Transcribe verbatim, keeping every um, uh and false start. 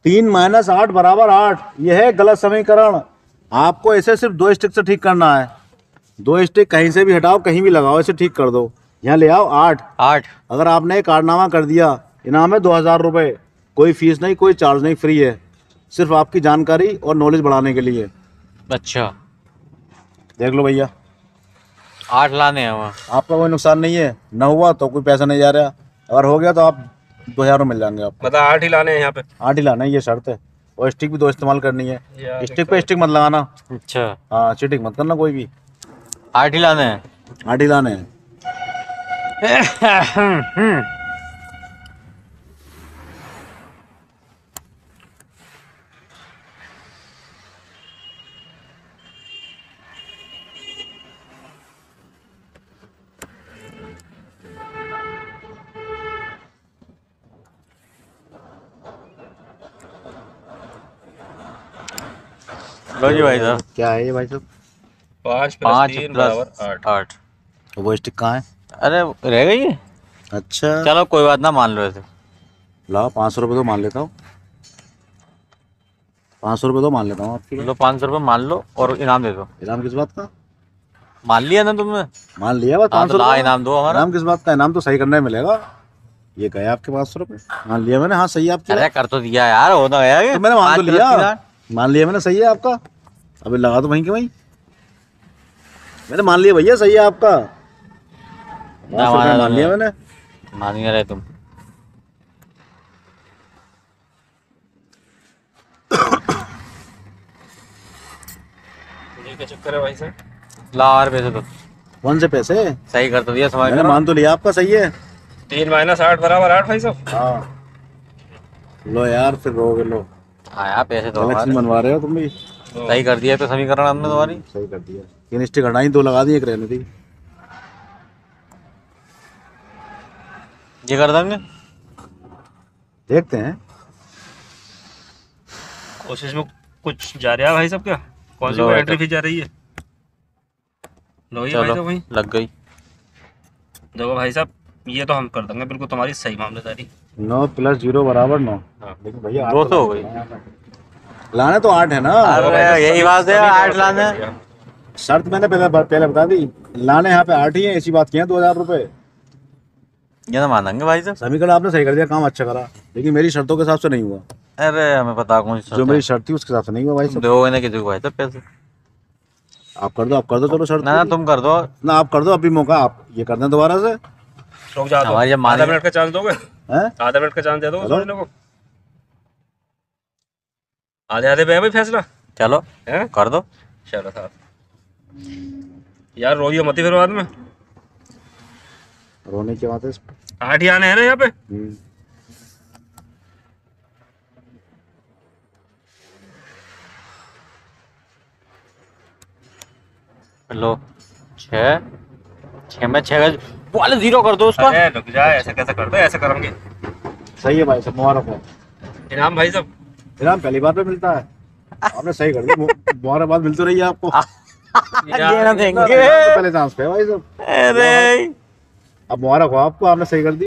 तीन माइनस आठ बराबर आठ, यह है गलत समीकरण। आपको ऐसे सिर्फ दो स्टिक से ठीक करना है। दो स्टिक कहीं से भी हटाओ, कहीं भी लगाओ, ऐसे ठीक कर दो। यहाँ ले आओ आठ आठ। अगर आपने कारनामा कर दिया, इनाम है दो हजार रुपये। कोई फीस नहीं, कोई चार्ज नहीं, फ्री है, सिर्फ आपकी जानकारी और नॉलेज बढ़ाने के लिए। अच्छा देख लो भैया, आठ लाने हैं वहाँ। आपका कोई नुकसान नहीं है, ना हुआ तो कोई पैसा नहीं जा रहा, अगर हो गया तो आप दो हजार रुपये मिल जाएंगे आपको। मतलब आठ ही लाने हैं यहाँ पे? आठ ही लाना है, ये शर्त है। और स्टिक भी दो इस्तेमाल करनी है, स्टिक पे स्टिक मत लगाना। अच्छा हाँ, चीटिंग मत करना कोई भी। आठ ही लाने हैं। आठ ही लाने हैं। लो जी भाई साहब। क्या है ये भाई साहब? पाँच पाँच प्लस तीन प्लस बराबर आठ। आठ। वो स्टिक कहाँ है? अरे रह गई है। अच्छा चलो कोई बात ना, मान लो ऐसे। लाओ पाँच सौ रुपये तो मान लेता हूँ, पाँच सौ रुपये तो मान लेता हूँ आपकी। लो पाँच सौ रुपये मान लो और इनाम दे दो। इनाम किस बात का? मान लिया ना तुमने? मान लिया बात। हाँ पाँच तो सौ ला इनाम दो हमारा। इनाम किस बात का? इनाम तो सही करने में मिलेगा। ये गए आपके पाँच सौ रुपये, मान लिया मैंने। हाँ सही है आपकी। अरे कर तो दिया यार, हो तो गया। तो मैंने मान तो लिया, मान लिया मैंने, सही है आपका। अभी लगा दो वहीं के वहीं, मैंने मान लिया भैया, सही है आपका। ना मान, मान लिया मैंने। मान नहीं रहे तुम। ये क्या चक्कर है भाई साहब? ला और पैसे तो कौन से पैसे? सही कर तो दिया, समझ मैंने मान तो लिया आपका, सही है। तीन माइनस आठ बराबर आठ भाई साहब। हाँ लो यार, फिर रोगे लो। हाँ यार पैसे तो कलेक्शन हमारे। बनवा रहे हो तुम भी। सही कर दिया तो समीकरण हमने तुम्हारी। सही कर दिया। तीन स्टिक हटाई, दो लगा दी, एक रहने दी। ये कर देंगे, देखते हैं। कोशिश में कुछ जा रहा है भाई साहब? क्या कौन सी लो कोई है एंट्री तो। फीस जा रही है? लो ये भाई चलो साहब वहीं लग गई। देखो भाई साहब, ये तो हम कर देंगे बिल्कुल तुम्हारी सही मामलेदारी। नौ प्लस जीरो बराबर नौ। हाँ। लेकिन भैया दो सौ हो गई। लाने तो आठ है ना। अरे यही बात है, आठ लाने। शर्त मैंने पहले पहले बता दी, लाने यहाँ पे आठ ही है, ऐसी बात की है। दो हजार रुपये ये तो मानेंगे भाई साहब। समीकरण आपने सही कर दिया, काम अच्छा करा, लेकिन मेरी शर्तों के हिसाब से नहीं हुआ। अरे हमें पता कौन सी जो मेरी शर्त थी उसके हिसाब से नहीं हुआ भाई साहब। दो ना किसी को भाई साहब पैसे। आप कर दो, आप कर दो, चलो शर्त ना ना तुम कर दो ना, आप कर दो अभी मौका, आप ये कर दें दोबारा से। रुक जा दो, हमारी जब आधा मानी मिनट का चांस दोगे? हैं? आधा मिनट का चांस दे दो हेलो? सोचने को। आधे आधे पे है भाई फैसला। चलो हैं? कर दो। चलो साहब यार, रोइयो मत ही फिर बाद में। रोने की बात है इस पे। आठ ही आने हैं ना यहाँ पे। हम्म। लो छः, छः में छः का वाले जीरो कर दो उसका। अरे रुक जा, ऐसे कैसे कर दो? ऐसे करेंगे। सही है भाई साहब, मुबारक हो। इनाम भाई साहब इनाम पहली बार पे मिलता है, आपने सही कर दिया। मुबारकबाद मिलती रही है आपको। ये ना देंगे पहले चांस पे है भाई साहब। अरे अब मुबारक हो आपको, आपने सही कर दी।